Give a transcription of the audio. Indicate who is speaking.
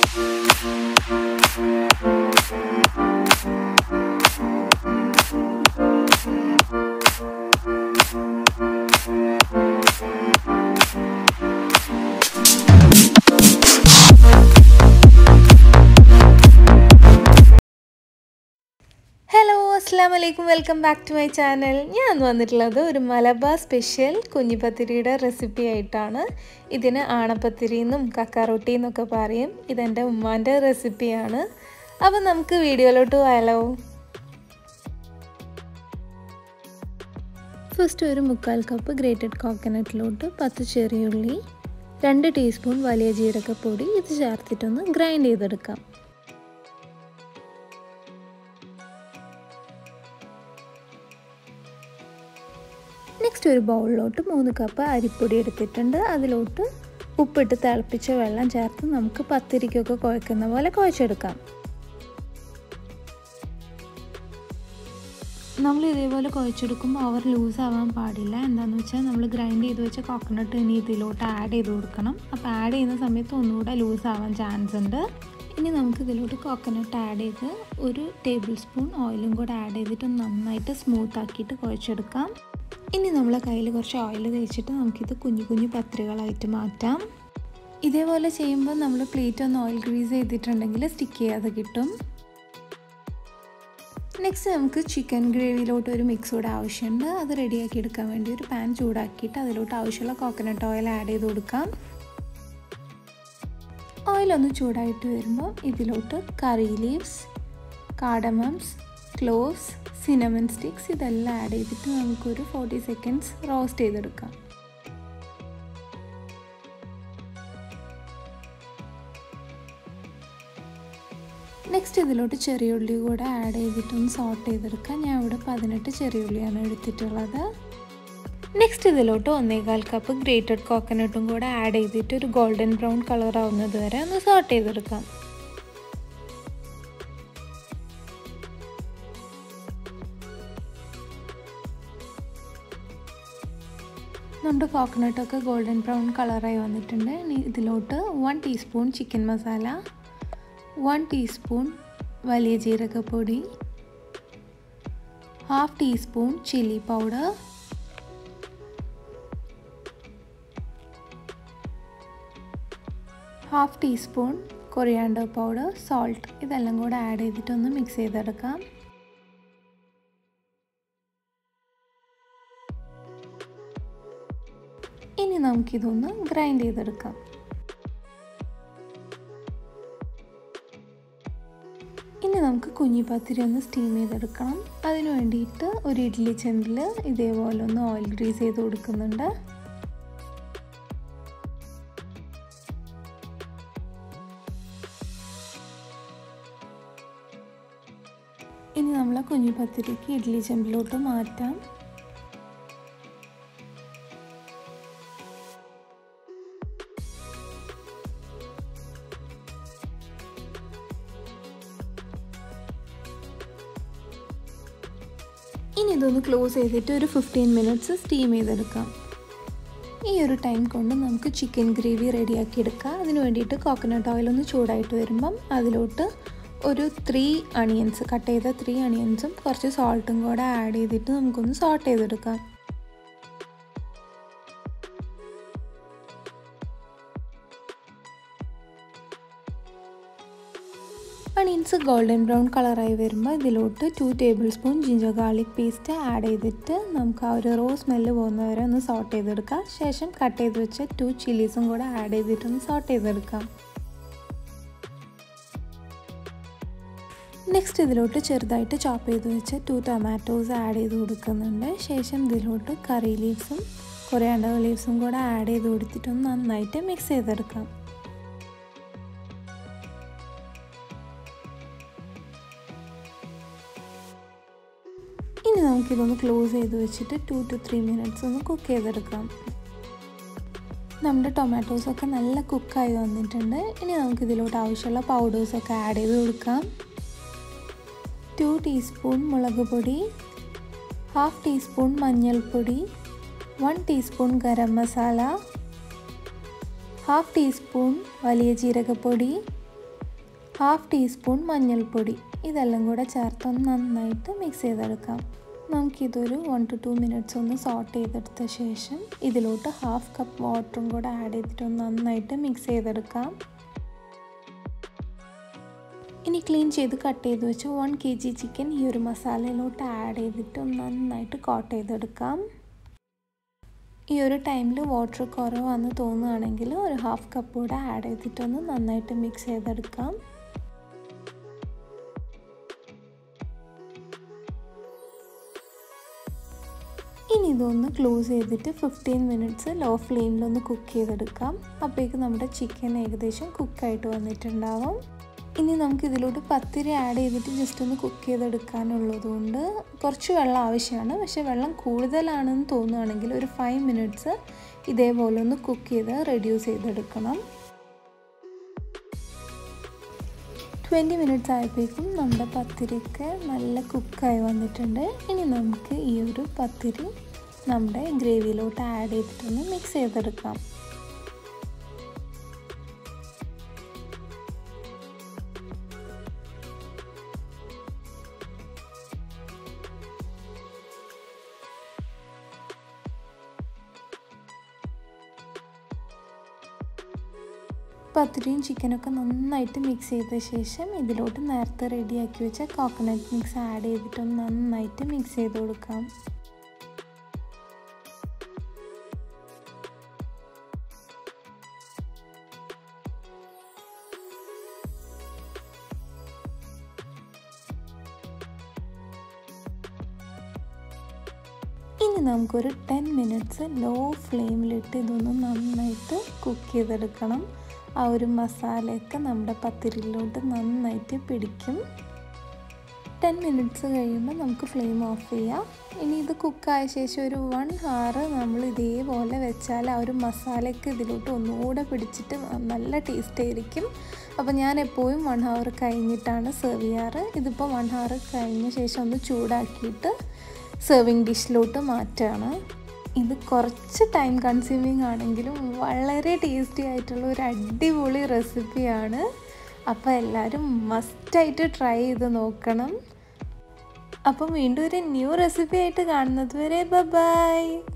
Speaker 1: Assalamu alaikum, welcome back to my channel. ഞാൻ വന്നിട്ടുള്ളത് ഒരു മലബാർ സ്പെഷ്യൽ കുഞ്ഞി പത്തിരിയുടെ റെസിപ്പി ആയിട്ടാണ്. ഇതിനെ ആണപ്പത്തിരി എന്നും കക്കാറൊട്ടി എന്നൊക്കെ പറയും. ഇതെൻ്റെ ഉമ്മാൻ്റെ റെസിപ്പിയാണ്. അപ്പോൾ നമുക്ക് വീഡിയോയിലോട്ട് പോയാലോ. ഫസ്റ്റ് ഒരു 1/4 കപ്പ് ഗ്രേറ്റഡ് കോക്കനട്ടിലോട്ട് 10 ചെറിയുള്ളി, 2 ടീസ്പൂൺ വലിയ ജീരകപ്പൊടി ഇത് ചേർത്തിട്ടൊന്ന് ഗ്രൈൻഡ് ചെയ്തെടുക്കാം. നെക്സ്റ്റ് ഒരു ബൗളിലോട്ട് 3 കപ്പ് അരിപ്പൊടി എടുത്തിട്ടുണ്ട്. അതിലോട്ട് ഉപ്പിട്ട് തിളപ്പിച്ച വെള്ളം ചേർത്ത് നമുക്ക് പത്തിരിക്കൊക്കെ കുഴക്കുന്ന പോലെ കുഴച്ചെടുക്കാം. നമ്മൾ ഇതേപോലെ കുഴച്ചെടുക്കുമ്പോൾ ഓവർ ലൂസ് ആവാൻ പാടില്ല. എന്താണെന്ന് വെച്ചാൽ നമ്മൾ ഗ്രൈൻഡ് ചെയ്ത് വെച്ച കോക്കനട്ട് ഇനി ഇതിലോട്ട് ആഡ് ചെയ്ത് കൊടുക്കണം. അപ്പോൾ ആഡ് ചെയ്യുന്ന സമയത്ത് ഒന്നുകൂടെ ലൂസ് ആവാൻ ചാൻസ് ഉണ്ട്. ഇനി നമുക്ക് ഇതിലോട്ട് കോക്കനട്ട് ആഡ് ചെയ്ത് 1 ടേബിൾ സ്പൂൺ ഓയിലും കൂടെ ആഡ് ചെയ്തിട്ട് നന്നായിട്ട് സ്മൂത്ത് ആക്കിയിട്ട് കുഴച്ചെടുക്കാം. ഇനി നമ്മളെ കയ്യിൽ കുറച്ച് ഓയിൽ തേച്ചിട്ട് നമുക്കിത് കുഞ്ഞു കുഞ്ഞു പത്തിരികളായിട്ട് മാറ്റാം. ഇതേപോലെ ചെയ്യുമ്പോൾ നമ്മൾ പ്ലേറ്റ് ഒന്ന് ഓയിൽ ഗ്രീസ് ചെയ്തിട്ടുണ്ടെങ്കിൽ സ്റ്റിക്ക് ചെയ്യാതെ കിട്ടും. നെക്സ്റ്റ് നമുക്ക് ചിക്കൻ ഗ്രേവിയിലോട്ട് ഒരു മിക്സ് കൂടെ ആവശ്യമുണ്ട്. അത് റെഡിയാക്കി എടുക്കാൻ വേണ്ടി ഒരു പാൻ ചൂടാക്കിയിട്ട് അതിലോട്ട് ആവശ്യമുള്ള കോക്കനട്ട് ഓയിൽ ആഡ് ചെയ്ത് കൊടുക്കാം. ഓയിലൊന്ന് ചൂടായിട്ട് വരുമ്പോൾ ഇതിലോട്ട് curry leaves, cardamoms, cloves, cinnamon sticks ഇതെല്ലാം ആഡ് ചെയ്തിട്ട് നമുക്കൊരു 40 സെക്കൻഡ്സ് റോസ്റ്റ് ചെയ്തെടുക്കാം. നെക്സ്റ്റ് ഇതിലോട്ട് ചെറിയ ഉള്ളി കൂടെ ആഡ് ചെയ്തിട്ടൊന്ന് സോട്ട് ചെയ്തെടുക്കാം. ഞാൻ ഇവിടെ 18 ചെറിയ ഉള്ളിയാണ് എടുത്തിട്ടുള്ളത്. നെക്സ്റ്റ് ഇതിലോട്ട് 1/4 കപ്പ് ഗ്രേറ്റഡ് കോക്കനട്ടും കൂടെ ആഡ് ചെയ്തിട്ട് ഒരു ഗോൾഡൻ ബ്രൗൺ കളർ ആവുന്നത് വരെ ഒന്ന് സോട്ട് ചെയ്തെടുക്കാം. നമ്മുടെ കോക്കനട്ടൊക്കെ ഗോൾഡൻ ബ്രൗൺ കളറായി വന്നിട്ടുണ്ട്. ഇനി ഇതിലോട്ട് 1 ടീസ്പൂൺ ചിക്കൻ മസാല, 1 ടീസ്പൂൺ വലിയ ജീരകപ്പൊടി, 1/2 teaspoon chilli powder, 1/2 teaspoon coriander powder, salt ഇതെല്ലാം കൂടെ ആഡ് ചെയ്തിട്ടൊന്ന് മിക്സ് ചെയ്തെടുക്കാം. ഇനി നമുക്കിതൊന്ന് ഗ്രൈൻഡ് ചെയ്തെടുക്കാം. ഇനി നമുക്ക് കുഞ്ഞി പത്തിരി ഒന്ന് സ്റ്റീം ചെയ്തെടുക്കണം. അതിന് വേണ്ടിയിട്ട് ഒരു ഇഡ്ഡലി ചെമ്പിൽ ഇതേപോലെ ഒന്ന് ഓയിൽ ഗ്രീസ് ചെയ്ത് കൊടുക്കുന്നുണ്ട്. ഇനി നമ്മൾ കുഞ്ഞി പത്തിരിക്ക് ഇഡ്ഡലി ചെമ്പിലോട്ട് മാറ്റാം. ഇനി ഇതൊന്ന് ക്ലോസ് ചെയ്തിട്ട് ഒരു 15 മിനിറ്റ്സ് സ്റ്റീം ചെയ്തെടുക്കാം. ഈ ഒരു ടൈം കൊണ്ട് നമുക്ക് ചിക്കൻ ഗ്രേവി റെഡിയാക്കി എടുക്കാം. അതിന് വേണ്ടിയിട്ട് കോക്കനട്ട് ഓയിൽ ഒന്ന് ചൂടായിട്ട് വരുമ്പം അതിലോട്ട് ഒരു 3 അണിയൻസ്, കട്ട് ചെയ്ത 3 അണിയൻസും കുറച്ച് സോൾട്ടും കൂടെ ആഡ് ചെയ്തിട്ട് നമുക്കൊന്ന് സോട്ട് ചെയ്തെടുക്കാം. അണിയൻസ് ഗോൾഡൻ ബ്രൗൺ കളറായി വരുമ്പോൾ ഇതിലോട്ട് 2 tablespoon ginger garlic paste add ചെയ്തിട്ട് നമുക്ക് ആ ഒരു റോ സ്മെല്ല് പോകുന്നവരെ ഒന്ന് സോട്ട് ചെയ്തെടുക്കാം. ശേഷം കട്ട് ചെയ്ത് വെച്ച 2 ചില്ലീസും കൂടെ ആഡ് ചെയ്തിട്ടൊന്ന് സോട്ട് ചെയ്തെടുക്കാം. നെക്സ്റ്റ് ഇതിലോട്ട് ചെറുതായിട്ട് ചോപ്പ് ചെയ്ത് വെച്ച 2 ടൊമാറ്റോസ് ആഡ് ചെയ്ത് കൊടുക്കുന്നുണ്ട്. ശേഷം ഇതിലോട്ട് കറി ലീവ്സും കൊറിയാണ്ടർ ലീവ്സും കൂടെ ആഡ് ചെയ്ത് കൊടുത്തിട്ടൊന്ന് നന്നായിട്ട് മിക്സ് ചെയ്തെടുക്കാം. ഇനി നമുക്കിതൊന്ന് ക്ലോസ് ചെയ്ത് വെച്ചിട്ട് 2 to 3 മിനിറ്റ്സ് ഒന്ന് കുക്ക് ചെയ്തെടുക്കാം. നമ്മുടെ ടൊമാറ്റോസൊക്കെ നല്ല കുക്കായി വന്നിട്ടുണ്ട്. ഇനി നമുക്കിതിലോട്ട് ആവശ്യമുള്ള പൗഡേഴ്സൊക്കെ ആഡ് ചെയ്ത് കൊടുക്കാം. 2 ടീസ്പൂൺ മുളക് പൊടി, 1/2 ടീസ്പൂൺ മഞ്ഞൾപ്പൊടി, 1 ടീസ്പൂൺ ഗരം മസാല, 1/2 ടീസ്പൂൺ വലിയ ജീരകപ്പൊടി, 1/2 ടീസ്പൂൺ മഞ്ഞൾപ്പൊടി. ഇതെല്ലാം കൂടെ ചേർത്ത് ഒന്ന് നന്നായിട്ട് മിക്സ് ചെയ്തെടുക്കാം. നമുക്കിതൊരു 1 to 2 മിനിറ്റ്സ് ഒന്ന് സോട്ട് ചെയ്തെടുത്ത ശേഷം ഇതിലോട്ട് 1/2 കപ്പ് വാട്ടറും കൂടെ ആഡ് ചെയ്തിട്ട് ഒന്ന് നന്നായിട്ട് മിക്സ് ചെയ്തെടുക്കാം. ഇനി ക്ലീൻ ചെയ്ത് കട്ട് ചെയ്ത് വെച്ച് 1 kg ചിക്കൻ ഈ ഒരു മസാലയിലോട്ട് ആഡ് ചെയ്തിട്ട് ഒന്ന് നന്നായിട്ട് കോട്ട് ചെയ്തെടുക്കാം. ഈ ഒരു ടൈമിൽ വാട്ടർ കുറവാണെന്ന് തോന്നുകയാണെങ്കിൽ ഒരു 1/2 കപ്പ് കൂടെ ആഡ് ചെയ്തിട്ടൊന്ന് നന്നായിട്ട് മിക്സ് ചെയ്തെടുക്കാം. ഇനി ഇതൊന്ന് ക്ലോസ് ചെയ്തിട്ട് 15 മിനിറ്റ്സ് ലോ ഫ്ലെയിമിലൊന്ന് കുക്ക് ചെയ്തെടുക്കാം. അപ്പോഴേക്കും നമ്മുടെ ചിക്കൻ ഏകദേശം കുക്കായിട്ട് വന്നിട്ടുണ്ടാവും. ഇനി നമുക്ക് ഇതിലോട്ട് പത്തിരി ആഡ് ചെയ്തിട്ട് ജസ്റ്റ് ഒന്ന് കുക്ക് ചെയ്തെടുക്കാനുള്ളതുകൊണ്ട് കുറച്ച് വെള്ളം ആവശ്യമാണ്. പക്ഷേ വെള്ളം കൂടുതലാണെന്ന് തോന്നുകയാണെങ്കിൽ ഒരു 5 മിനിറ്റ്സ് ഇതേപോലെ ഒന്ന് കുക്ക് ചെയ്ത് റെഡ്യൂസ് ചെയ്തെടുക്കണം. 20 മിനിറ്റ്സ് ആയപ്പോഴേക്കും നമ്മുടെ പത്തിരിക്ക് നല്ല കുക്കായി വന്നിട്ടുണ്ട്. ഇനി നമുക്ക് ഈ ഒരു പത്തിരി നമ്മുടെ ഗ്രേവിയിലോട്ട് ആഡ് ചെയ്തിട്ടൊന്ന് മിക്സ് ചെയ്തെടുക്കാം. പത്തിരിയും ചിക്കനൊക്കെ നന്നായിട്ട് മിക്സ് ചെയ്ത ശേഷം ഇതിലോട്ട് നേരത്തെ റെഡിയാക്കി വെച്ച കോക്കനട്ട് മിക്സ് ആഡ് ചെയ്തിട്ടൊന്ന് നന്നായിട്ട് മിക്സ് ചെയ്ത് കൊടുക്കാം. ഇനി നമുക്കൊരു 10 മിനിറ്റ്സ് ലോ ഫ്ലെയിമിലിട്ട് ഇതൊന്ന് നന്നായിട്ട് കുക്ക് ചെയ്തെടുക്കണം. ആ ഒരു മസാലയൊക്കെ നമ്മുടെ പത്തിരിയിലോട്ട് നന്നായിട്ട് പിടിക്കും. 10 മിനിറ്റ്സ് കഴിയുമ്പോൾ നമുക്ക് ഫ്ലെയിം ഓഫ് ചെയ്യാം. ഇനി ഇത് കുക്കായ ശേഷം ഒരു 1 hour നമ്മൾ ഇതേപോലെ വെച്ചാൽ ആ ഒരു മസാലയൊക്കെ ഇതിലോട്ട് ഒന്നുകൂടെ പിടിച്ചിട്ട് നല്ല ടേസ്റ്റ് ആയിരിക്കും. അപ്പോൾ ഞാൻ എപ്പോഴും 1 hour കഴിഞ്ഞിട്ടാണ് സെർവ് ചെയ്യാറ്. ഇതിപ്പോൾ 1 hour കഴിഞ്ഞ ശേഷം ഒന്ന് ചൂടാക്കിയിട്ട് സെർവിങ് ഡിഷിലോട്ട് മാറ്റുകയാണ്. ഇത് കുറച്ച് ടൈം കൺസ്യൂമിങ് ആണെങ്കിലും വളരെ ടേസ്റ്റി ആയിട്ടുള്ള ഒരു അടിപൊളി റെസിപ്പിയാണ്. അപ്പോൾ എല്ലാവരും മസ്റ്റായിട്ട് ട്രൈ ചെയ്ത് നോക്കണം. അപ്പം വീണ്ടും ഒരു ന്യൂ റെസിപ്പി ആയിട്ട് കാണുന്നത് വരെ ബൈ.